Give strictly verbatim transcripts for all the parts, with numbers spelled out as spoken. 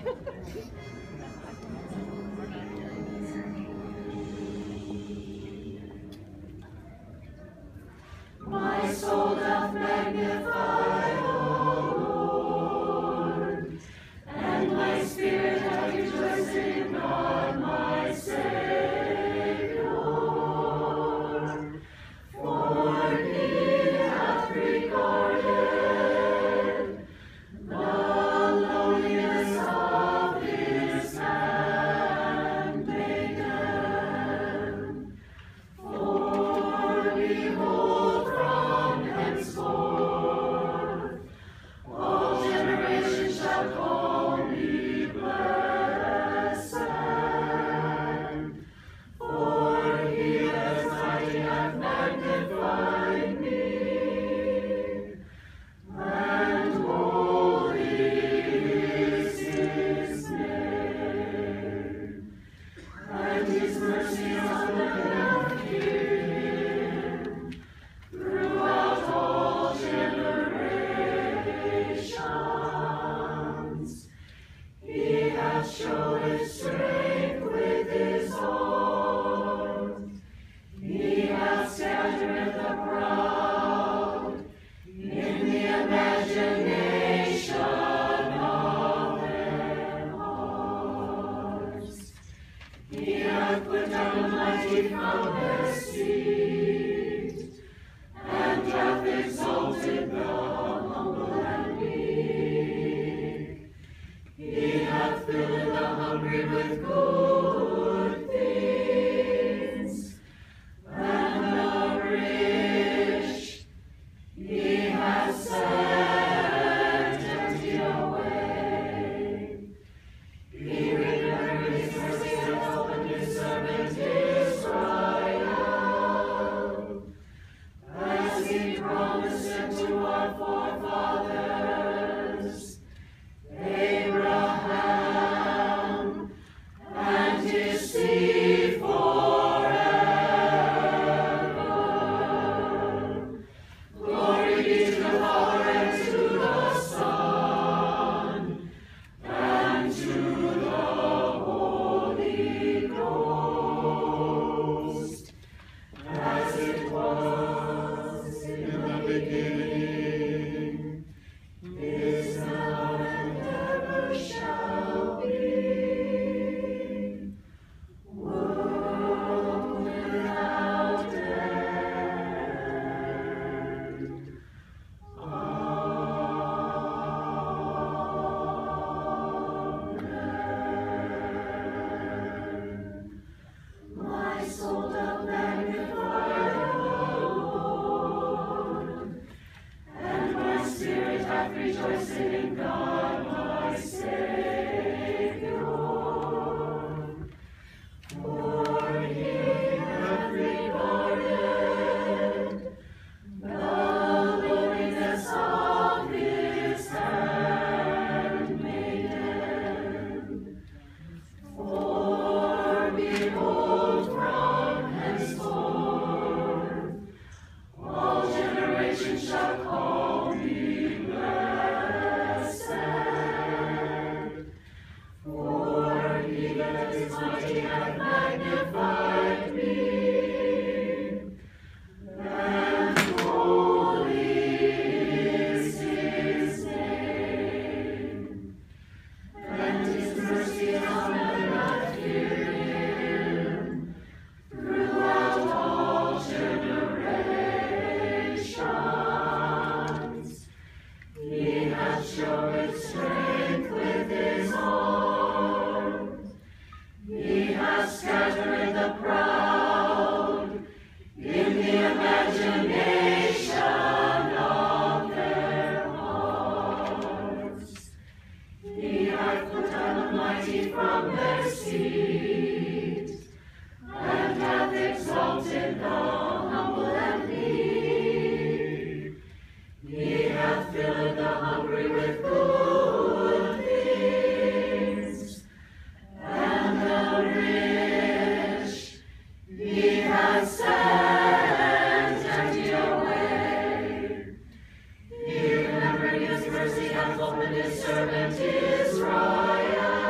My soul doth magnify the Lord, and my spirit doth rejoice in God my Savior. For he hath regarded the lowliness of his handmaiden. For behold, from henceforth all generations shall call me blessed. For he that is mighty hath magnified me, and holy is his name. And his mercy on the throughout all generations. He hath showed his strength with his arm. He hath scattered the proud in the imagination of their hearts. He hath put down the mighty from their seat, and hath exalted the humble and meek. He hath filled the hungry with good things, and the rich he hath sent empty away. He remembered his mercy and opened his servant Israel, as he promised it to our forefathers, Abraham and his seed forever. Glory be to the Father and to the Son and to the Holy Ghost, as it was in the beginning, is now, and ever shall be, world without end. Amen. My soul doth magnify the Lord, and my spirit hath rejoiced in God my Savior. For he hath regarded the lowliness of his handmaiden. For behold, from henceforth all generations shall call me blessed. For he that is mighty hath magnified me, and holy is his name. And his mercy is on them that fear him throughout all generations. He hath shown his strength with his arm. He hath scattered the proud in the imagination of their hearts. He hath put down the mighty from their seat, and hath exalted the humble and meek. He hath filled the hungry with good things, and the rich he hath sent empty away. He remembered his mercy, hath opened his servant Israel,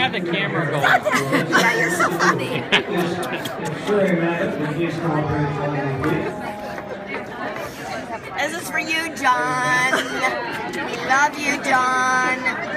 have the camera going. Yeah, you're so funny. This is for you, John. We love you, John.